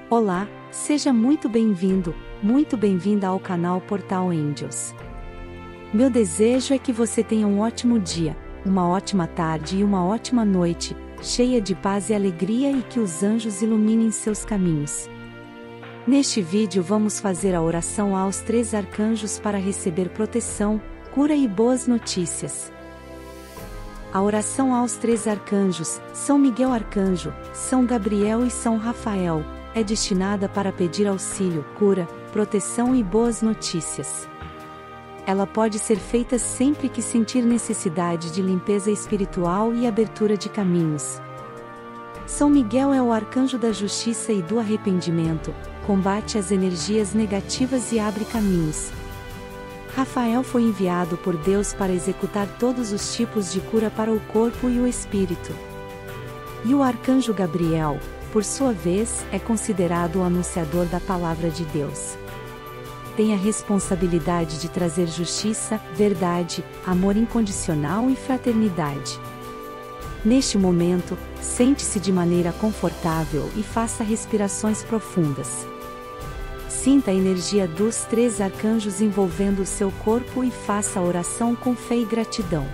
Olá, seja muito bem-vindo, muito bem-vinda ao canal Portal Angels. Meu desejo é que você tenha um ótimo dia, uma ótima tarde e uma ótima noite, cheia de paz e alegria e que os anjos iluminem seus caminhos. Neste vídeo vamos fazer a oração aos 3 arcanjos para receber proteção, cura e boas notícias. A oração aos 3 arcanjos, São Miguel Arcanjo, São Gabriel e São Rafael, é destinada para pedir auxílio, cura, proteção e boas notícias. Ela pode ser feita sempre que sentir necessidade de limpeza espiritual e abertura de caminhos. São Miguel é o arcanjo da justiça e do arrependimento, combate as energias negativas e abre caminhos. Rafael foi enviado por Deus para executar todos os tipos de cura para o corpo e o espírito. E o arcanjo Gabriel, por sua vez, é considerado o anunciador da palavra de Deus. Tem a responsabilidade de trazer justiça, verdade, amor incondicional e fraternidade. Neste momento, sente-se de maneira confortável e faça respirações profundas. Sinta a energia dos 3 arcanjos envolvendo o seu corpo e faça a oração com fé e gratidão.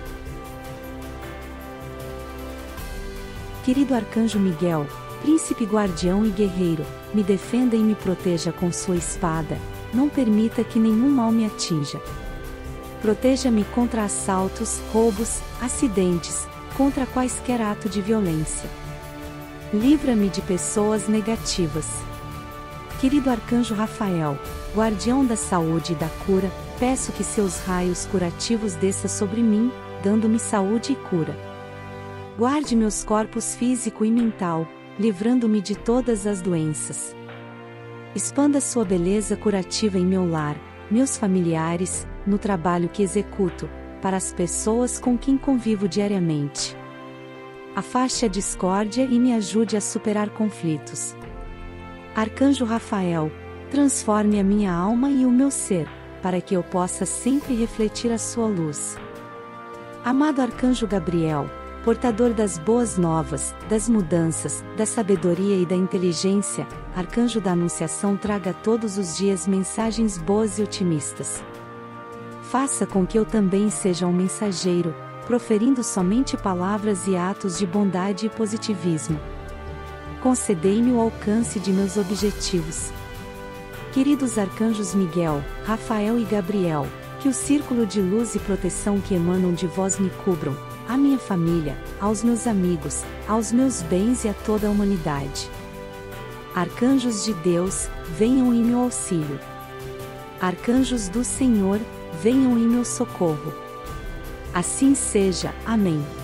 Querido arcanjo Miguel, príncipe guardião e guerreiro, me defenda e me proteja com sua espada, não permita que nenhum mal me atinja. Proteja-me contra assaltos, roubos, acidentes, contra quaisquer ato de violência. Livra-me de pessoas negativas. Querido arcanjo Rafael, guardião da saúde e da cura, peço que seus raios curativos desçam sobre mim, dando-me saúde e cura. Guarde meus corpos físico e mental, livrando-me de todas as doenças. Expanda sua beleza curativa em meu lar, meus familiares, no trabalho que executo, para as pessoas com quem convivo diariamente. Afaste a discórdia e me ajude a superar conflitos. Arcanjo Rafael, transforme a minha alma e o meu ser, para que eu possa sempre refletir a sua luz. Amado arcanjo Gabriel, portador das boas novas, das mudanças, da sabedoria e da inteligência, arcanjo da anunciação, traga todos os dias mensagens boas e otimistas. Faça com que eu também seja um mensageiro, proferindo somente palavras e atos de bondade e positivismo. Concedei-me o alcance de meus objetivos. Queridos arcanjos Miguel, Rafael e Gabriel, que o círculo de luz e proteção que emanam de vós me cubram, à minha família, aos meus amigos, aos meus bens e a toda a humanidade. Arcanjos de Deus, venham em meu auxílio. Arcanjos do Senhor, venham em meu socorro. Assim seja, amém.